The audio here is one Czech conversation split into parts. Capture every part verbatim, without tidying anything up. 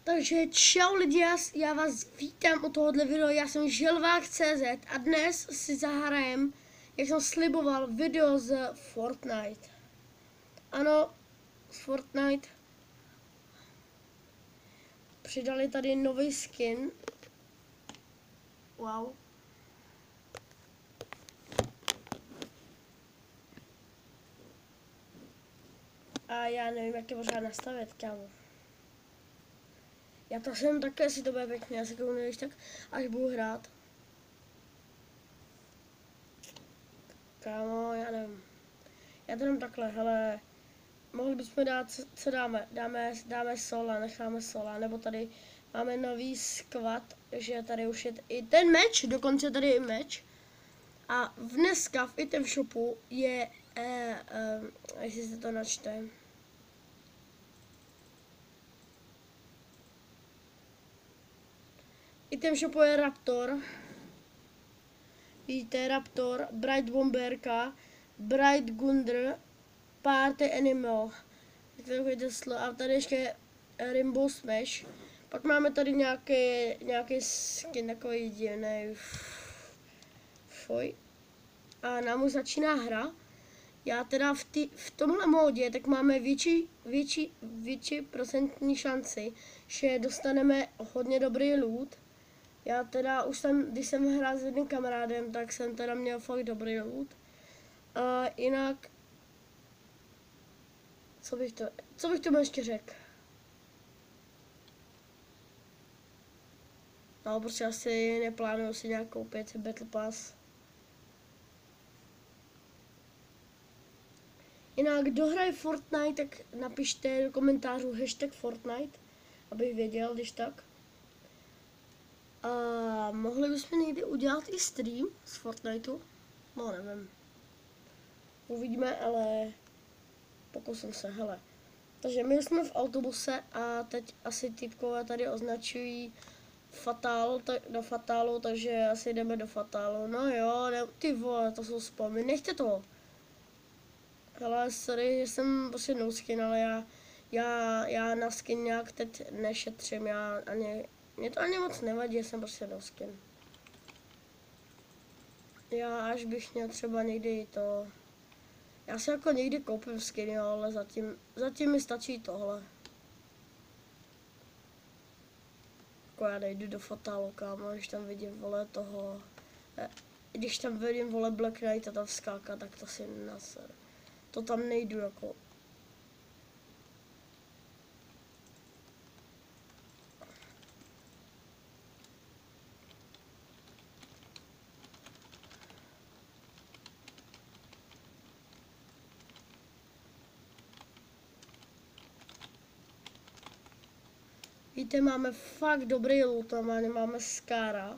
Takže čau lidi, já, já vás vítám u tohohle videa, já jsem Želvák tečka cé zet a dnes si zahrajem, jak jsem sliboval, video z Fortnite. Ano, z Fortnite. Přidali tady nový skin. Wow. A já nevím, jak to pořád nastavit, kámo. Já to jsem také, si to bude pěkně, já si kouknu, když tak, až budu hrát. Kámo, já nevím. Já to dám takhle, hele. Mohli bychom dát, co, co dáme? Dáme, dáme sola, necháme sola, nebo tady máme nový squad, že tady už je i ten meč, dokonce tady je i meč. A dneska v item shopu je, eh, eh, jestli se to načte. Item shopu je Raptor. Vidíte, Raptor, Bright Bomberka, Bright Gunder, Party Animal. A tady ještě Rainbow Smash. Pak máme tady nějaký, nějaký skin takový divný. Fuj. A nám už začíná hra. Já teda v, tý, v tomhle módě tak máme větší, větší, větší procentní šanci, že dostaneme hodně dobrý loot. Já teda už jsem, když jsem hrál s jedním kamarádem, tak jsem teda měl fakt dobrý loot. A jinak, co bych to, co bych tomu ještě řekl? No, prostě asi neplánuju si nějak koupit Battle Pass. Jinak, kdo hraje Fortnite, tak napište do komentářů hashtag Fortnite, abych věděl, když tak. A mohli bychom někdy udělat i stream z Fortniteu? No, nevím. Uvidíme, ale pokusím se, hele. Takže my jsme v autobuse a teď asi typkové tady označují Fatal, tak, do Fatalu, takže asi jdeme do Fatalu. No jo, ne, ty vole, to jsou spamy, nechte to. Hele, sorry, že jsem prostě no skin, ale já, já, já na skin nějak teď nešetřím, já ani, mě to ani moc nevadí, že jsem prostě no skin. Já až bych měl třeba někdy to, já si jako někdy koupím skin, jo, ale zatím, zatím mi stačí tohle. Jako já nejdu do Fatalu, kámo, když tam vidím, vole, toho, když tam vidím, vole, Black Knight a tam skáka, tak to si naser. To tam nejdu, jako. Víte, máme fakt dobrý loot, máme Scara.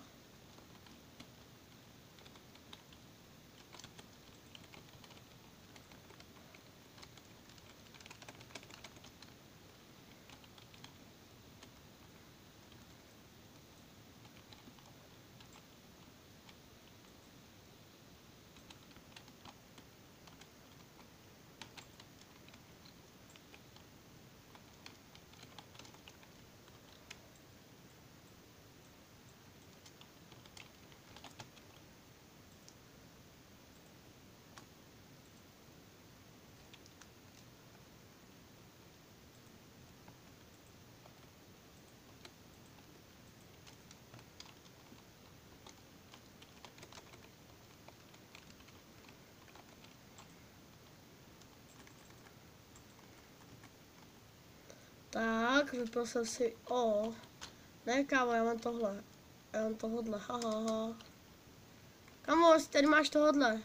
Tak, vypil jsem si, o, ne kámo, já mám tohle, já mám tohodle, haha, ha. Kamo, tady máš tohodle.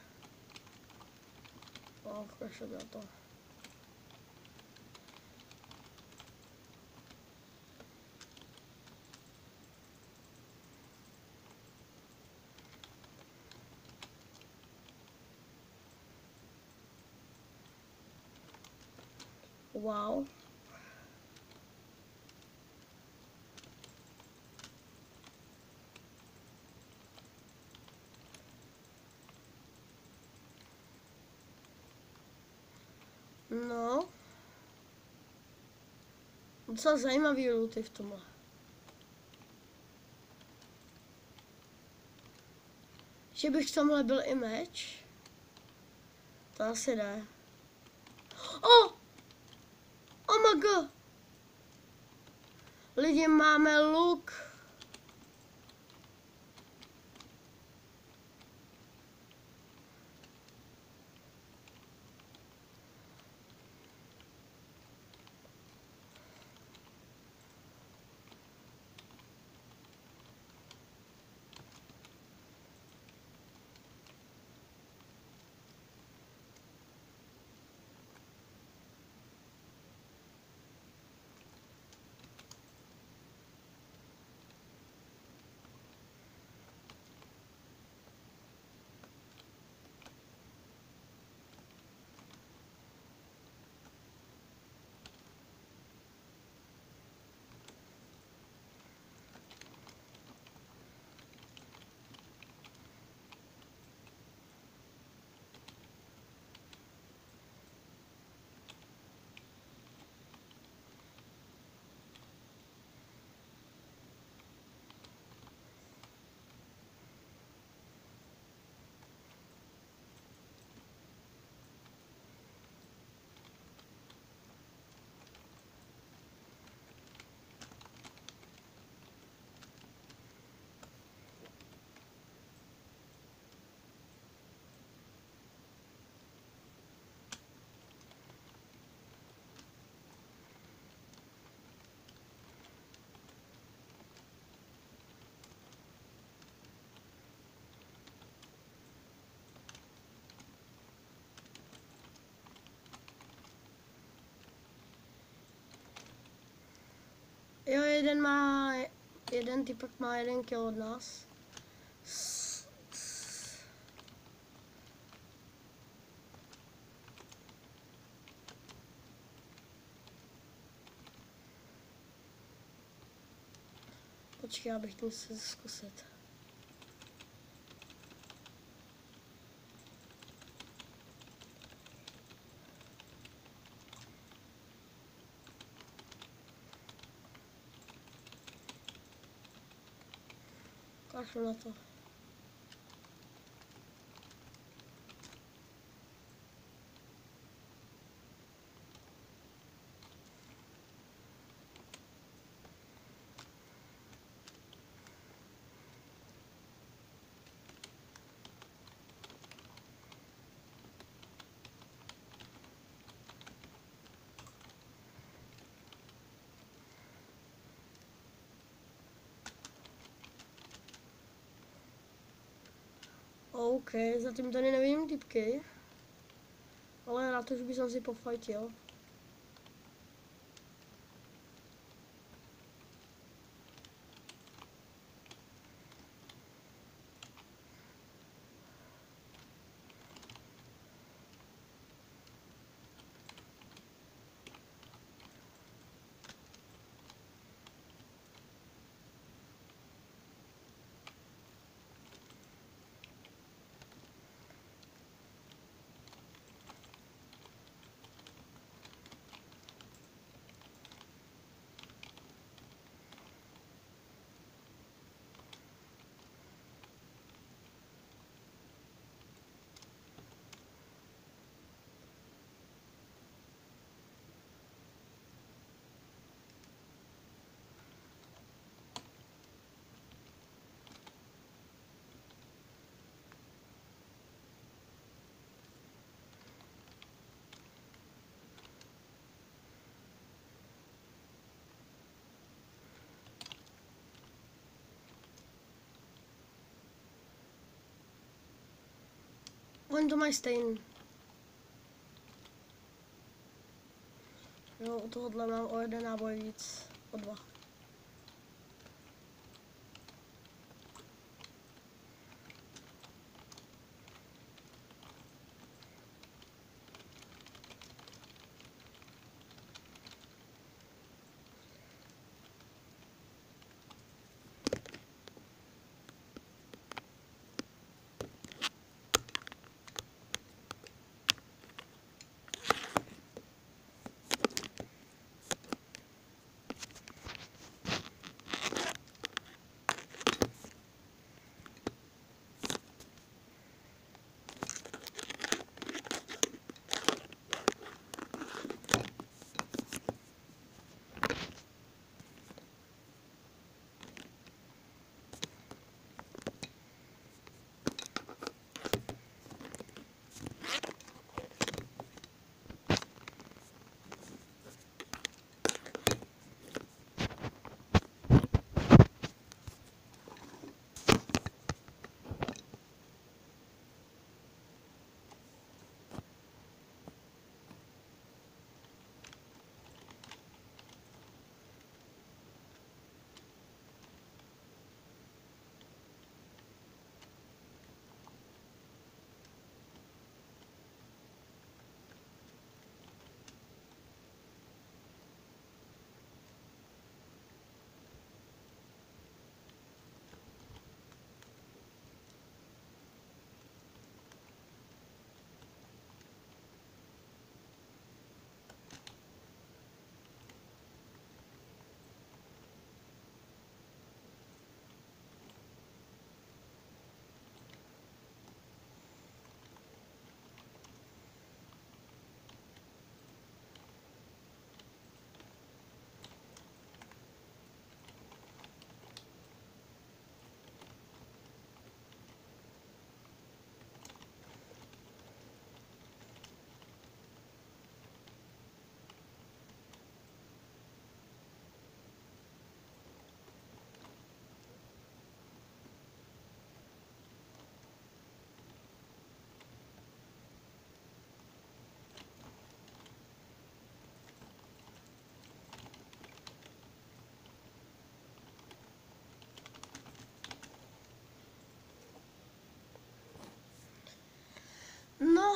O, ještě bylo to. Wow. No. Docela zajímavý looty v tomhle. Že bych tomhle byl i meč? To asi ne. Oh! Oh my god! Lidi, máme luk. Jo, jeden má, jeden typek má jeden kill od nás. S, s. Počkej, abych to musel zkusit. Kašlu na to. OK, zatím tady nevidím typky. Ale na to už bych si pofajtil. Oni to mají stejný. Jo, u tohohle mám o jeden náboj víc, o dva.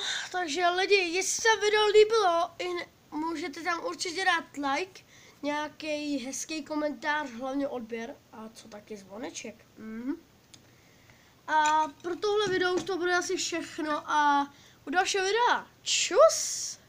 takže lidi, jestli se video líbilo, můžete tam určitě dát like, nějaký hezký komentář, hlavně odběr a co taky zvoneček. Mm. A pro tohle video už to bude asi všechno a u dalšího videa. Čus!